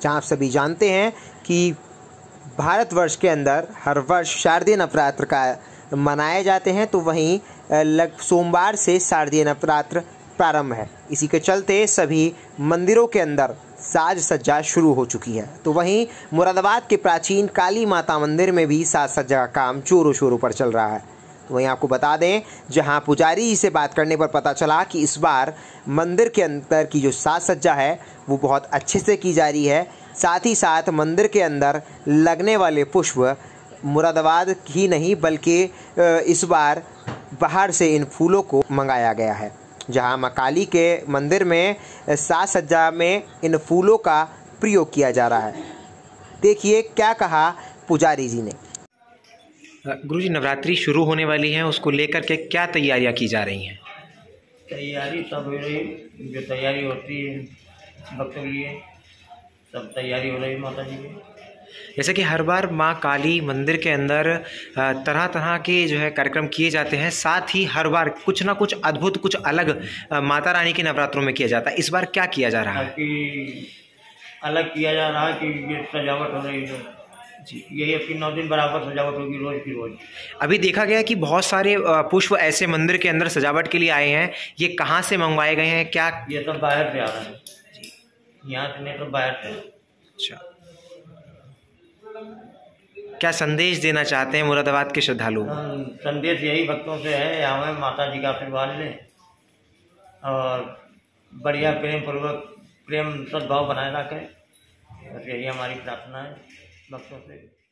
जहां आप सभी जानते हैं कि भारतवर्ष के अंदर हर वर्ष शारदीय नवरात्र का मनाए जाते हैं, तो वहीं सोमवार से शारदीय नवरात्र प्रारंभ है। इसी के चलते सभी मंदिरों के अंदर साज सज्जा शुरू हो चुकी है। तो वहीं मुरादाबाद के प्राचीन काली माता मंदिर में भी साज सज्जा का काम जोरों शोरों पर चल रहा है। तो वहीं आपको बता दें, जहां पुजारी जी से बात करने पर पता चला कि इस बार मंदिर के अंदर की जो साज सज्जा है वो बहुत अच्छे से की जा रही है। साथ ही साथ मंदिर के अंदर लगने वाले पुष्प मुरादाबाद ही नहीं बल्कि इस बार बाहर से इन फूलों को मंगाया गया है। जहां मां काली के मंदिर में साज सज्जा में इन फूलों का प्रयोग किया जा रहा है। देखिए क्या कहा पुजारी जी ने। गुरुजी, नवरात्रि शुरू होने वाली है, उसको लेकर के क्या तैयारियां की जा रही हैं? तैयारी सब हो रही, जो तैयारी होती है भक्तों के लिए सब तैयारी हो रही माता जी की। जैसे कि हर बार माँ काली मंदिर के अंदर तरह तरह के जो है कार्यक्रम किए जाते हैं, साथ ही हर बार कुछ ना कुछ अद्भुत, कुछ अलग माता रानी के नवरात्रों में किया जाता है। इस बार क्या किया जा रहा है? कि अलग किया जा रहा है कि ये सजावट हो रही है जी, यही कि 9 दिन बराबर सजावट होगी, रोज की रोज। अभी देखा गया कि बहुत सारे पुष्प ऐसे मंदिर के अंदर सजावट के लिए आए हैं, ये कहाँ से मंगवाए गए हैं? क्या ये सब बाहर से आ रहा है जी, यहाँ से नहीं तो बाहर से। अच्छा, क्या संदेश देना चाहते हैं मुरादाबाद के श्रद्धालु? संदेश यही भक्तों से है, यहाँ में माता जी का आशीर्वाद लें और बढ़िया प्रेम पूर्वक प्रेम सद्भाव बनाए रखें। बस यही हमारी प्रार्थना है भक्तों से।